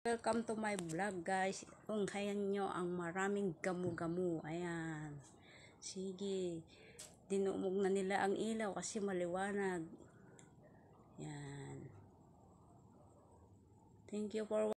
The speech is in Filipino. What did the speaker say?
welcome to my vlog guys. Unghayan nyo ang maraming gamu-gamu. Ayan. Sige. Dinumog na nila ang ilaw kasi maliwanag. Ayan. Thank you for